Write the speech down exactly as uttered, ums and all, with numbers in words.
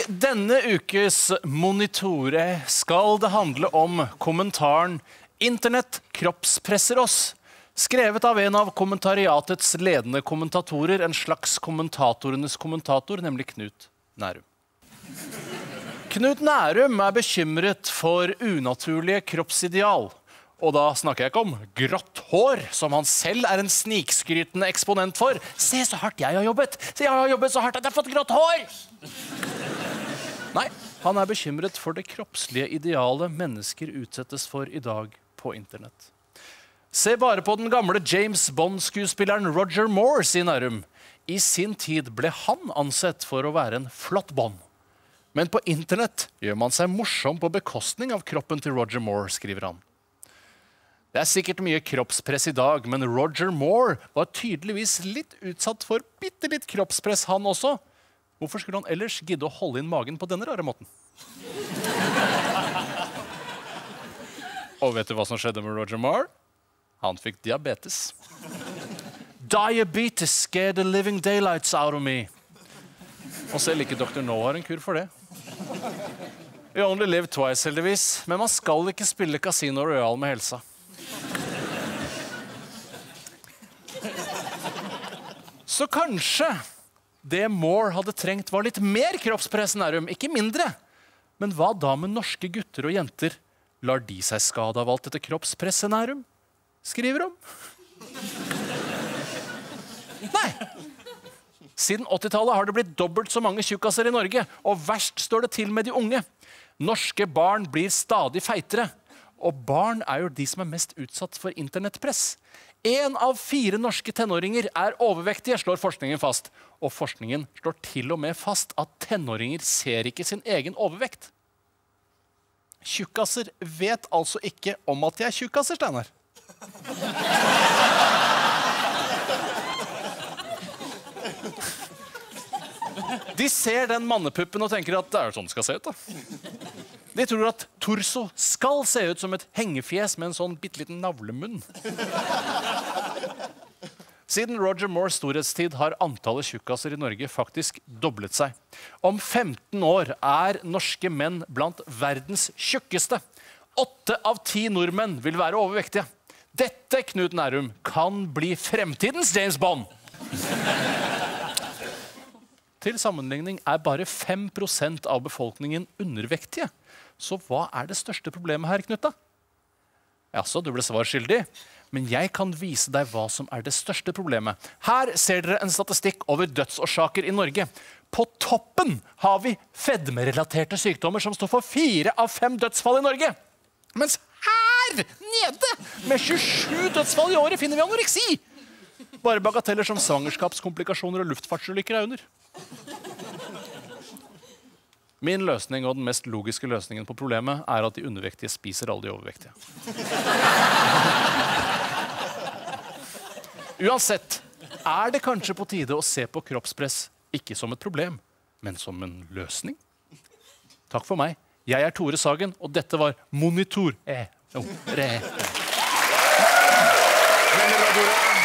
denne ukes Monitore skal det handle om kommentaren «Internett kroppspresser oss», skrevet av en av kommentariatets ledende kommentatorer, en slags kommentatorenes kommentator, nemlig Knut Nærum. Knut Nærum er bekymret for unaturlige kroppsideal, og da snakker jeg ikke om grått hår, som han selv er en snikskrytende eksponent for. Se så hardt jeg har jobbet! Se, jeg har jobbet så hardt at jeg har fått grått hår! Nei, han er bekymret for det kroppslige idealet mennesker utsettes for i dag på internett. Se bare på den gamle James Bond-skuespilleren Roger Moore, sier Nærum. I sin tid ble han ansett for å være en flott Bond. Men på internett gjør man seg morsom på bekostning av kroppen til Roger Moore, skriver han. Det er sikkert mye kroppspress i dag, men Roger Moore var tydeligvis litt utsatt for bitte litt kroppspress han også. Hvorfor skulle han ellers gidde å holde inn magen på denne rare måten? Og vet du hva som skjedde med Roger Moore? Han fikk diabetes. Diabetes scared the living daylights out of me. Og selv ikke doktor No har en kur for det. We only live twice, heldigvis, men man skal ikke spille Casino Royale med helsa. Så kanskje det Moore hadde trengt var litt mer kroppspress, Nærum, ikke mindre. Men hva da med norske gutter og jenter? Lar de seg skade av alt dette kroppspresset, Nærum? Skriver om? Nei. Siden åttitallet har det blitt dobbelt så mange tjukkaser i Norge, og verst står det til med de unge. Norske barn blir stadig feitere, og barn er jo de som er mest utsatt for internettpress. En av fire norske tenåringer er overvektige, slår forskningen fast. Og forskningen slår til og med fast at tenåringer ser ikke sin egen overvekt. Tjukkaser vet altså ikke om at de er tjukkaser, Steinar. De ser den mannepuppen og tenker at det er sånn det skal se ut, da. De tror at torso skal se ut som et hengefjes med en sånn bitteliten navlemunn. Siden Roger Moores storhetstid har antallet tjukkaser i Norge faktisk doblet seg. Om femten år er norske menn blant verdens tjukkeste. Åtte av ti nordmenn vil være overvektige. Dette, Knut Nærum, kan bli fremtidens James Bond. Til sammenligning er bare fem prosent av befolkningen undervektige. Så hva er det største problemet her, Knut, da? Jaså, du ble svarskyldig. Men jeg kan vise deg hva som er det største problemet. Her ser dere en statistikk over dødsårsaker i Norge. På toppen har vi fedmerelaterte sykdommer som står for fire av fem dødsfall i Norge. Mens her nede, med tjuesju dødsfall i året, finner vi anoreksi. Bare bagateller som svangerskapskomplikasjoner og luftfartsulykker er under. Min løsning og den mest logiske løsningen på problemet er at de undervektige spiser alle de overvektige. Uansett er det kanskje på tide å se på kroppspress ikke som et problem, men som en løsning. Takk for meg. Jeg er Tore Sagen, og dette var Monitor. Eh, oh, re. Veldig bra, Tore.